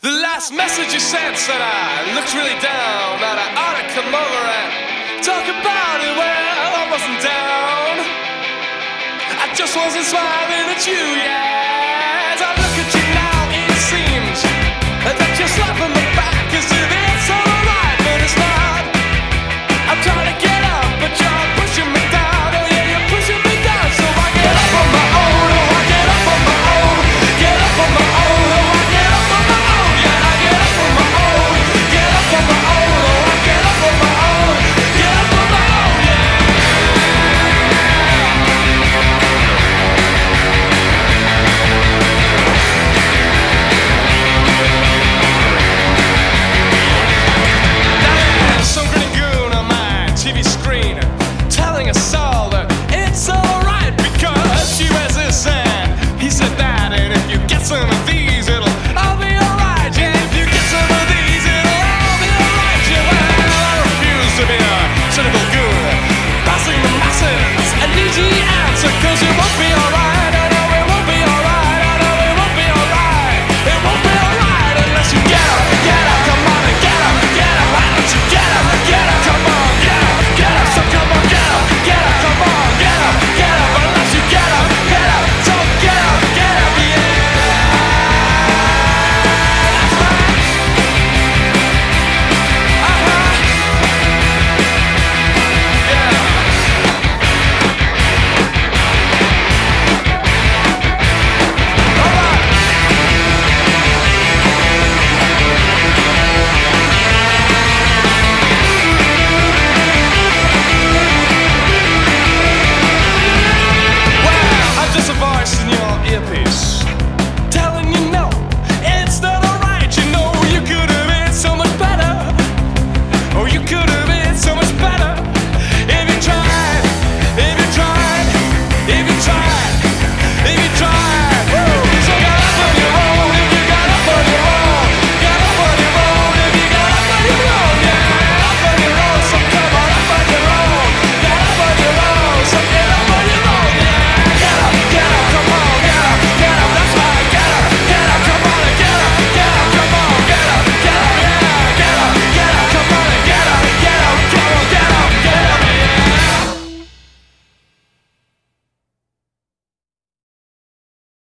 The last message you sent said I looked really down, that I ought to come over and talk about it. Well, I wasn't down, I just wasn't smiling at you, yes. I look at you